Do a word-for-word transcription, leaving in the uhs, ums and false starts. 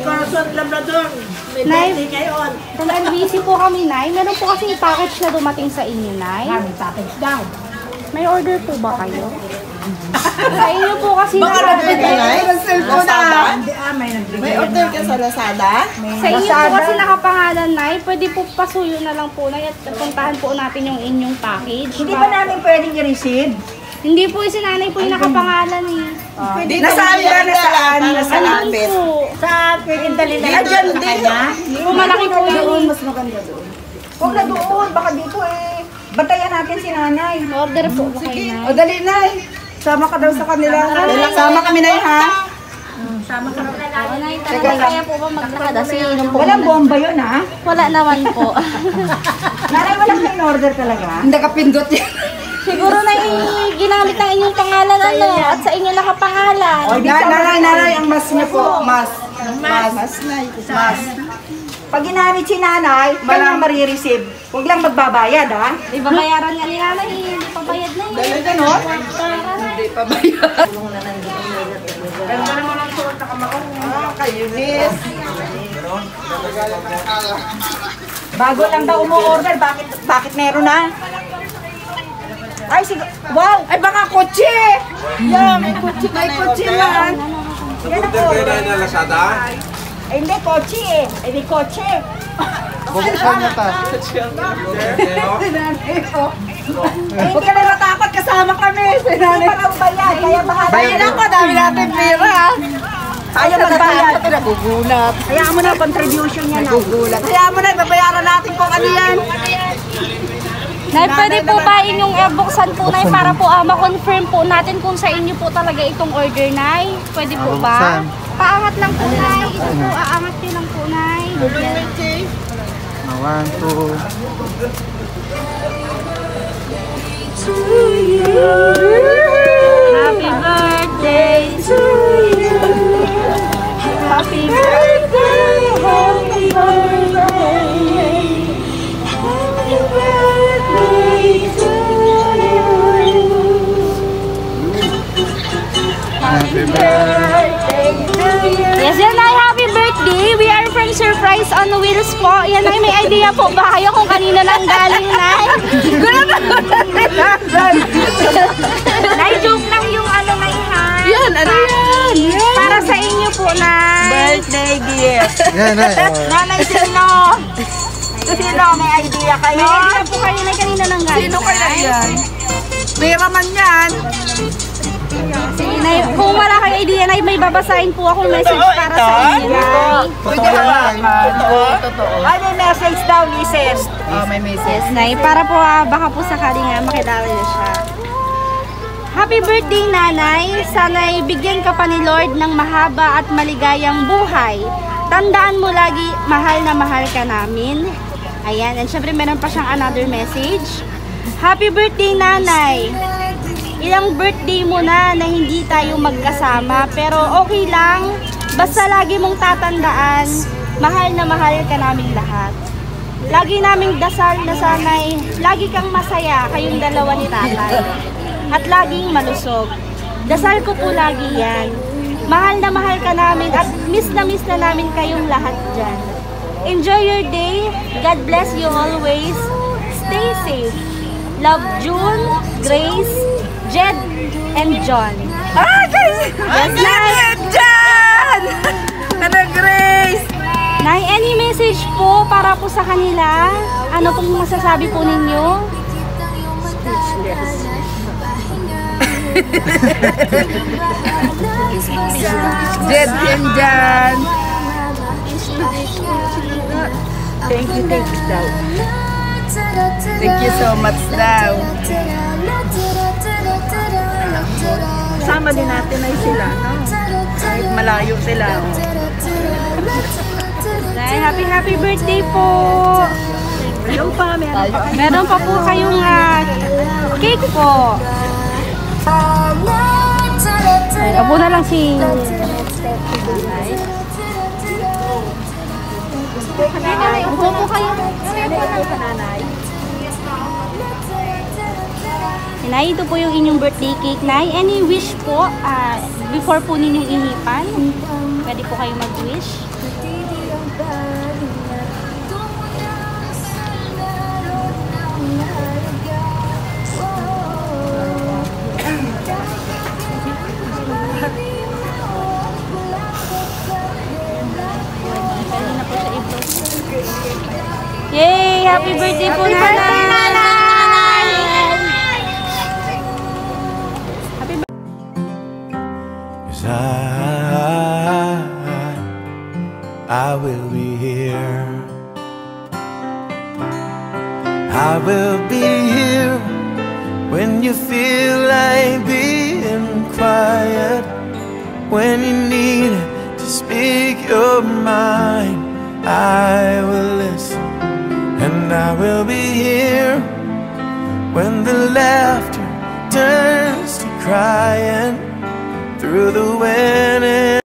Corazon Labrador. May birthday ngayon. Talagang busy po kami, Nay. Meron po kasi package na dumating sa inyo, Nay. May package daw. May order po ba kayo? Sa inyo po kasi baka nag-order ka, Nay? Lazada? May order ka sa Lazada? Sa inyo po kasi nakapangalan, Nay. Pwede po pasuyo na lang po, Nay, at puntahan po natin yung inyong package. Hindi ba namin pwedeng i-receive? Hindi po, si Nanay po yung nakapangalan eh. Pwede nasaan ba na saan? Nasaan Andun po. Sa pwedeng dali na lang sa kanya? Po, malaki po yun. Mas maganda doon. Huwag na doon, baka dito eh. Bantayan natin si nanay. Order po ba kayo, Nay? O dali, Nay. Sama ka daw sa kanila. Sama kami, Nay, ha? Sama ka na. Nay, talaga kaya po ba maglakad? Kasi inom po. Walang bomba yun ha? Wala naman po. Nanay, walang in-order talaga? Hindi ka pindot yan. Siguro na ginamit ng inyong pangalan ano at sa inyo nakapangalan. Nanay, nanay, ang mas niya po. Mas. Mas. Mas, Nay. Mas. Pag ginamit si nanay, kanya marireceive. Huwag lang magbabayad ha? Iba bayaran nga ni nanay, hindi pa bayad na yun. Dahil ganon? Hindi pa bayad. Ganda naman ang suot na kamaong. Ah, kayo, miss. Bago lang daw umu-order, bakit bakit meron na? Ay, sige. Wow! Ay, baka kotse! Yeah, may kotse. May kotse man. Yan ako. na Lazada? Ay, hindi, kotse eh. Ay, may kotse. Bubuksan niya ta. Huwag ka na natakot, kasama kami. Hindi pa lang bayad, kaya bahala. Bayan ako, dami natin pera. Kaya magbayad. Nagugulat. Kaya mo na contribution niya na. Nagugulat. Kaya mo na, babayaran natin kung ano yan. Nay, pwede po ba inyong uh, buksan po, Nay, para po uh, ma-confirm po natin kung sa inyo po talaga itong order, Nay? Pwede po ba? Paangat lang po, Nay. Ito po, aangat nyo lang po, Nay. One, two. Happy birthday to you. Happy birthday, happy birthday. Happy birthday to you. Happy birthday to you. Yes, yan ay happy birthday. We are from Surprise on Wheels po. Yan ay may idea po ba kayo kung kanina lang galing, Nay? Gulo na Nay, joke lang yung ano, Nay, ha? Yan, ano yan? Yan. Para sa inyo po, Nay. Birthday gift. Yan, Nay. Nanay, sino? Sino? May idea kayo? May idea po kayo, Nay, kanina lang galing. Sino kaya yan? Pera man yan. Sige, Nay, kung wala kang idea, Nay, may babasahin po ako message para sa inyo, Nay. Pwede ka ba? Totoo? Totoo. Ay, may message daw, listen. Oh, may message. Yes, Nay, para po ah, baka po sakali nga makilala niyo siya. Happy birthday, Nanay! Sana'y bigyan ka pa ni Lord ng mahaba at maligayang buhay. Tandaan mo lagi, mahal na mahal ka namin. Ayan, and syempre meron pa siyang another message. Happy birthday, Nanay! Ilang birthday mo na na hindi tayo magkasama, pero okay lang. Basta lagi mong tatandaan, mahal na mahal ka namin lahat. Lagi naming dasal na sana'y lagi kang masaya kayong dalawa ni tatay. At laging malusog. Dasal ko po lagi yan. Mahal na mahal ka namin at miss na miss na namin kayong lahat dyan. Enjoy your day. God bless you always. Stay safe. Love, June, Grace, Jed, and John. Ah, guys! Yes, Jed Nay. and John! Ano, Grace? Nay, any message po para po sa kanila? Ano pong masasabi po ninyo? Speechless. Jed and John. Thank you, thank you daw. Thank you so much daw. Sama din natin ay sila, no? Kahit malayo sila. Nay, happy happy birthday po! Ayaw pa, meron pa. Meron pa po kayong uh, cake po. Ay, abo na lang si... Nanay, upo po kayo. Nay, ito po yung inyong birthday cake, Nay. Any wish po, uh, before po ninyong inipan? Pwede po kayo mag-wish. time, I will be here. I will be here when you feel like being quiet, when you need to speak your mind. I will listen, and I will be here when the laughter turns to crying through the wind.